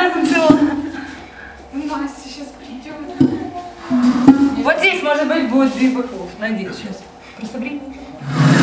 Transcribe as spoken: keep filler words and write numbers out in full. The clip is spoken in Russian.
станцевала. Настя сейчас придет. Вот здесь, может быть, будет две быков. Надеюсь, сейчас. Прособри.